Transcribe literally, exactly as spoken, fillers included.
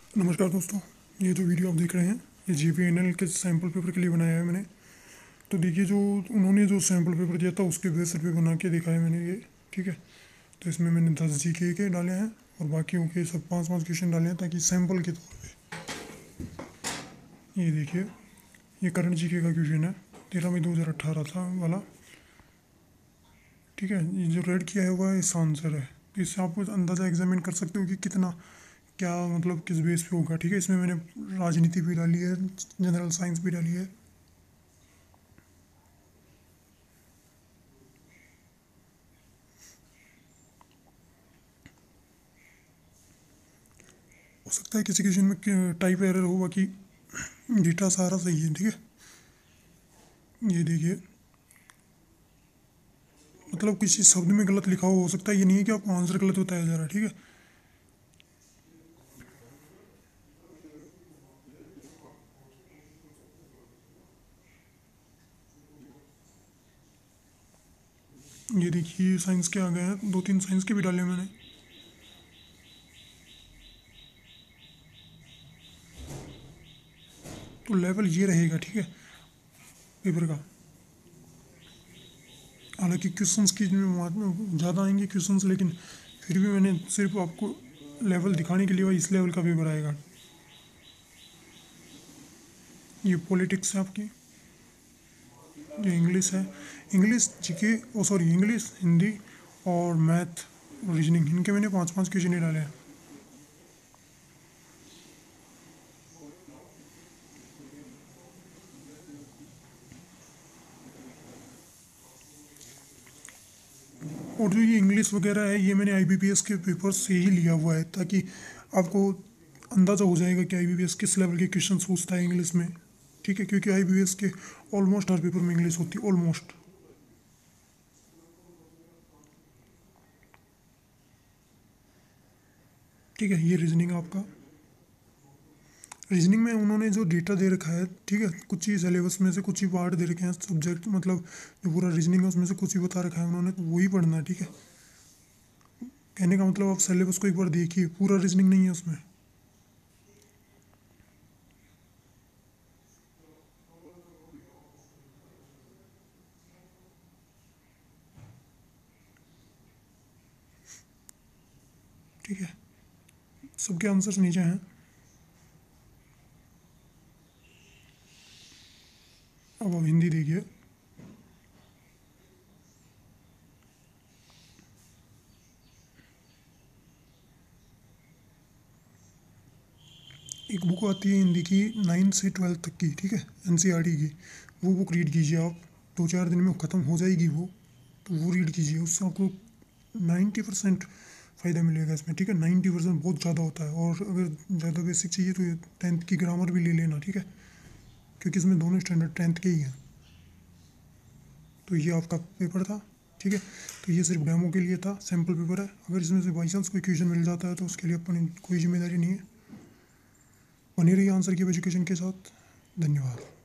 नमस्कार दोस्तों, ये जो वीडियो आप देख रहे हैं ये जी पी एन एल के सैम्पल पेपर के लिए बनाया है मैंने। तो देखिए, जो उन्होंने जो सैम्पल पेपर दिया था उसके बेस पे बना के दिखाया मैंने ये। ठीक है, तो इसमें मैंने दस जी के के डाले हैं और बाकियों के सब पाँच पाँच क्वेश्चन डाले हैं ताकि सैम्पल के तौर पे। ये देखिए, ये करंट जी के का क्वेश्चन है, तेरह मई दो हज़ार अट्ठारह था वाला। ठीक है, ये जो रेड किया है हुआ इसका आंसर है। तो इससे आप कुछ अंदाज़ा एग्जामिन कर सकते हो कि कितना क्या मतलब किस बेस पे होगा। ठीक है, इसमें मैंने राजनीति भी डाली है, जनरल साइंस भी डाली है। हो सकता है किसी क्वेश्चन में टाइप एरर हो, बाकी डेटा सारा सही है। ठीक है, ये देखिए, मतलब किसी शब्द में गलत लिखा हुआ हो सकता है, ये नहीं है कि आपको आंसर गलत बताया जा रहा है। ठीक है, ये देखिए साइंस के आ गए हैं, दो तीन साइंस के भी डाले हैं मैंने। तो लेवल ये रहेगा। ठीक है, पेपर का। हालांकि क्वेश्चंस की में ज़्यादा आएंगे क्वेश्चंस, लेकिन फिर भी मैंने सिर्फ आपको लेवल दिखाने के लिए वही इस लेवल का पेपर आएगा। ये पॉलिटिक्स है आपकी, ये इंग्लिश है। English GK oh sorry English, Hindi और मैथ और रीजनिंग, इनके मैंने पाँच पाँच क्वेश्चन ही डाले हैं। और जो ये इंग्लिश वगैरह है, ये मैंने आई बी पी एस के पेपर से ही लिया हुआ है, ताकि आपको अंदाज़ा हो जाएगा कि आई बी पी एस किस लेवल के क्वेश्चन पूछता है इंग्लिश में। ठीक है, क्योंकि आई बी पी एस के ऑलमोस्ट हर पेपर में इंग्लिश होती है, ऑलमोस्ट। ठीक है, ये रीजनिंग आपका। रीजनिंग में उन्होंने जो डेटा दे रखा है, ठीक है, कुछ ही सिलेबस में से कुछ ही पार्ट दे रखे हैं, सब्जेक्ट मतलब जो पूरा रीजनिंग है उसमें से कुछ ही बता रखा है उन्होंने, तो वही पढ़ना है। ठीक है, कहने का मतलब आप सिलेबस को एक बार देखिए, पूरा रीजनिंग नहीं है उसमें। ठीक है, सबके आंसर्स नीचे हैं। अब आप हिंदी देखिए। एक बुक आती है हिंदी की, नाइन से ट्वेल्थ तक की। ठीक है, एन सी आर टी की, वो बुक रीड कीजिए आप। दो चार दिन में ख़त्म हो जाएगी वो, तो वो रीड कीजिए, उससे आपको नाइन्टी परसेंट फ़ायदा मिलेगा इसमें। ठीक है, नाइन्टी परसेंट बहुत ज़्यादा होता है। और अगर ज़्यादा बेसिक चाहिए तो टेंथ की ग्रामर भी ले लेना। ठीक है, क्योंकि इसमें दोनों स्टैंडर्ड टेंथ के ही हैं। तो ये आपका पेपर था। ठीक है, तो ये सिर्फ डेमो के लिए था, सैम्पल पेपर है। अगर इसमें से बाई चांस कोई क्वेश्चन मिल जाता है तो उसके लिए अपनी कोई जिम्मेदारी नहीं है। बने रहिए आंसर की एजुकेशन के साथ। धन्यवाद।